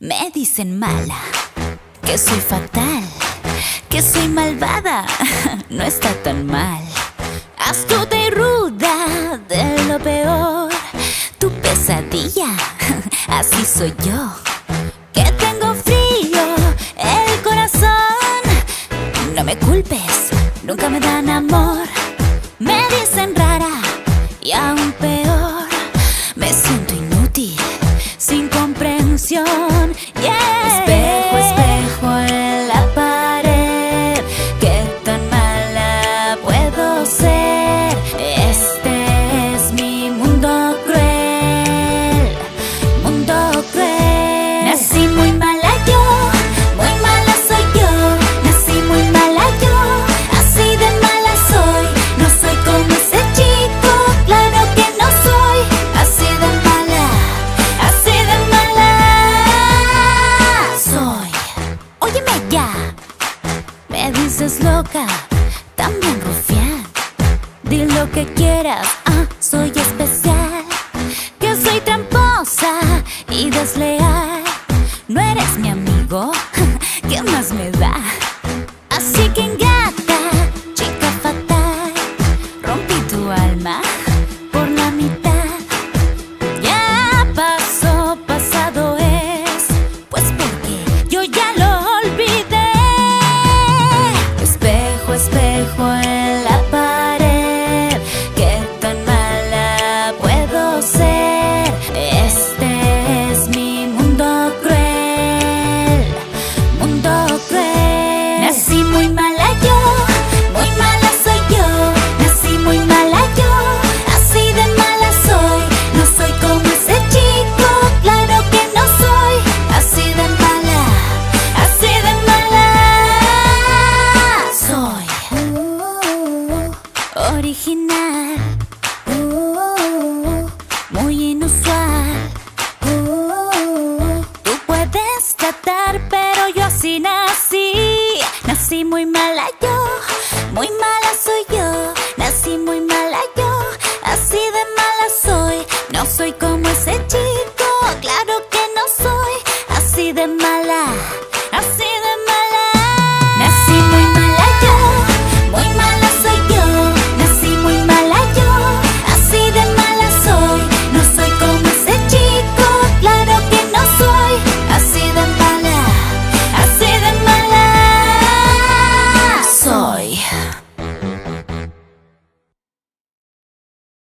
Me dicen mala, que soy fatal, que soy malvada. No está tan mal. Astuta y ruda, de lo peor. Tu pesadilla, así soy yo. Que tengo frío el corazón. No me culpes, nunca me dan amor. Me dicen rara y aún peor. Me siento inútil, sin comprensión. Espejo, espejo en la pared, ¿qué tan mala puedo ser? Este es mi mundo cruel, mundo cruel. Nací muy mala yo, muy mala soy yo. Nací muy mala yo, así de mala soy. No soy como ese chico, claro que no soy. Así de mala, así de mala soy. Óyeme ya, me dices loca, también rufián. Di lo que quieras, soy especial. Que soy tramposa y desleal. No eres mi amigo, ¿qué más me da? Así que engata, chica fatal. Rompí tu alma por la mitad. Ya pasó, pasado es. Pues porque yo ya lo olvidé. Espejo, espejo en la pared, ¿qué tan mala puedo ser? Este es mi mundo cruel, mundo cruel. Nací muy mala yo, muy mala soy yo. Nací muy mala yo, así de mala soy. No soy como ese chico, claro que no soy. Así de mala, así de mala soy. Original, muy inusual. Tú puedes tratar, pero yo así nací. Nací muy mala yo, muy mala soy yo. Nací muy mala yo, así de mala soy. No soy como ese chico.